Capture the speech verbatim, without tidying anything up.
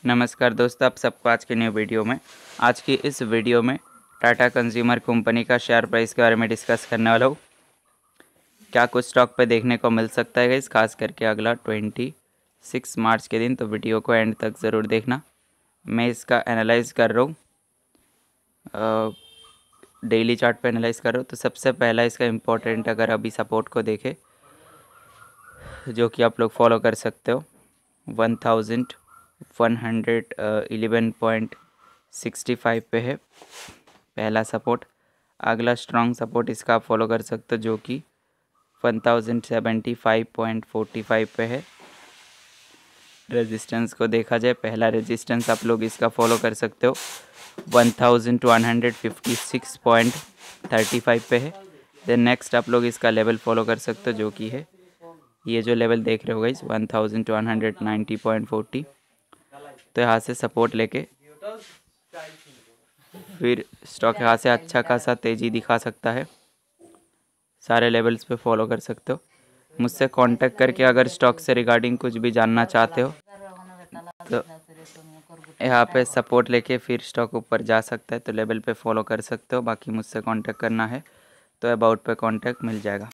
नमस्कार दोस्तों, आप सबको आज के न्यू वीडियो में आज की इस वीडियो में टाटा कंज्यूमर कंपनी का शेयर प्राइस के बारे में डिस्कस करने वाला हूँ। क्या कुछ स्टॉक पे देखने को मिल सकता है गाइस, खास करके अगला छब्बीस मार्च के दिन, तो वीडियो को एंड तक ज़रूर देखना। मैं इसका एनालाइज कर रहा हूँ, डेली चार्ट पे एनालाइज कर रहा हूँ। तो सबसे पहला इसका इम्पोर्टेंट, अगर अभी सपोर्ट को देखें जो कि आप लोग फॉलो कर सकते हो, one thousand one hundred eleven point sixty five पे है पहला सपोर्ट। अगला स्ट्रॉन्ग सपोर्ट इसका आप फॉलो कर सकते हो जो कि one thousand seventy five point forty five पे है। रेजिस्टेंस को देखा जाए, पहला रेजिस्टेंस आप लोग इसका फॉलो कर सकते हो one thousand one hundred fifty six point thirty five पे है। देन नेक्स्ट आप लोग इसका लेवल फॉलो कर सकते हो जो कि है ये जो लेवल देख रहे हो guys, one thousand one hundred ninety point forty. तो यहाँ से सपोर्ट लेके फिर स्टॉक यहाँ से अच्छा खासा तेज़ी दिखा सकता है। सारे लेवल्स पे फॉलो कर सकते हो। मुझसे कांटेक्ट करके अगर स्टॉक से रिगार्डिंग कुछ भी जानना चाहते हो तो यहाँ पे सपोर्ट लेके फिर स्टॉक ऊपर जा सकता है, तो लेवल पे फॉलो कर सकते हो। बाकी मुझसे कांटेक्ट करना है तो अबाउट पे कांटेक्ट मिल जाएगा।